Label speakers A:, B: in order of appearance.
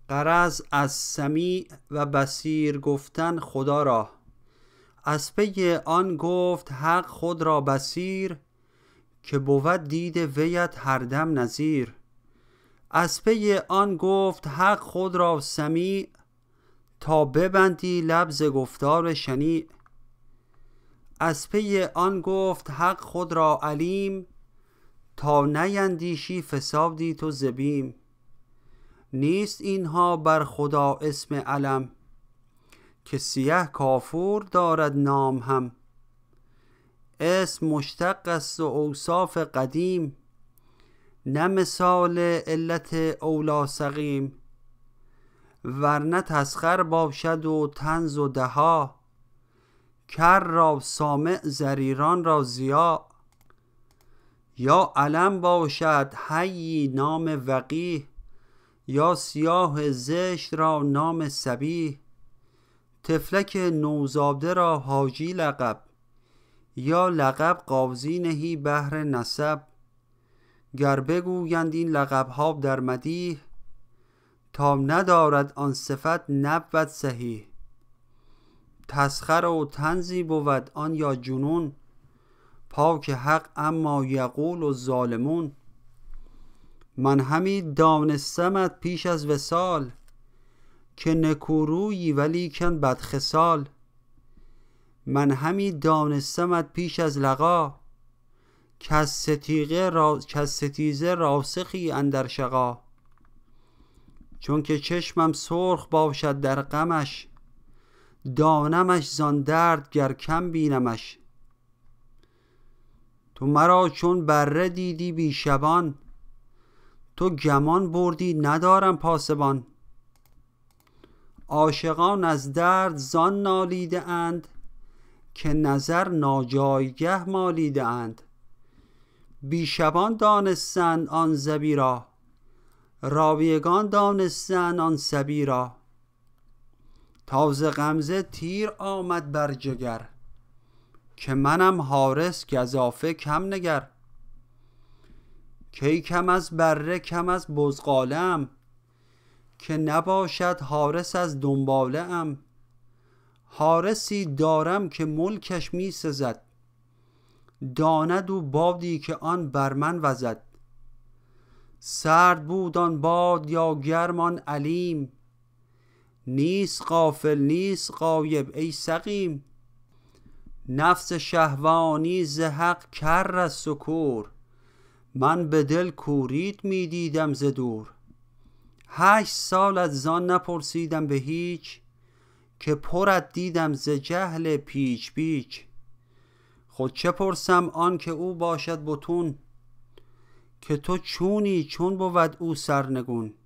A: غرض از سمیع و بصیر گفتن خدا را، از پی آن گفت حق خود را بصیر، که بود دید ویت هر دم نظیر. از پی آن گفت حق خود را سمیع، تا ببندی لب ز گفتار شنیع. از پی آن گفت حق خود را علیم، تا نیندیشی فسادی تو ز بیم. نیست اینها بر خدا اسم علم، که سیه کافور دارد نام هم. اسم مشتق است و اوصاف قدیم، نه مثال علت اولی سقیم. ورنه تسخر باشد و طنز و دها، کر را سامع ضریران را ضیاء. یا علم باشد حیی نام وقیح، یا سیاه زشت را نام صبیح. طفلک نوزاده را حاجی لقب، یا لقب قاضی نهی بهر نسب. گر بگویند این لقبها در مدیح، تا ندارد آن صفت نبود صحیح. تسخر و طنزی بود آن یا جنون، پاک حق اما یقول الظالمون. من همی دانستمت پیش از وصال، که نکورویی ولیکن بدخصال. من همی دانستمت پیش از لقا، کز ستیزه راسخی اندر شقا. چون که چشمم سرخ باشد در غمش، دانمش زان درد گر کم بینمش. تو مرا چون بره دیدی بی شبان، تو گمان بردی ندارم پاسبان. عاشقان از درد زان نالیده اند، که نظر ناجایگه مالیده اند. بی شبان دانستند آن ظبی را، راویگان دانستند آن صبی را. تا ز غمزه تیر آمد بر جگر، که منم حارس گزافه کم نگر. کی کم از بره کم از بزغاله ام، که نباشد حارس از دنباله ام. حارسی دارم که ملکش می سزد، داند او بادی که آن بر من وزد. سرد بود آن باد یا گرم آن علیم، نیست غافل نیست غایب ای سقیم. نفس شهوانی ز حق کر است و کور، من به دل کوریت می دیدم ز دور. 8 سال از زان نپرسیدم به هیچ، که پرت دیدم ز جهل پیچ پیچ. خود چه پرسم آن که او باشد بطون، که تو چونی چون بود او سرنگون.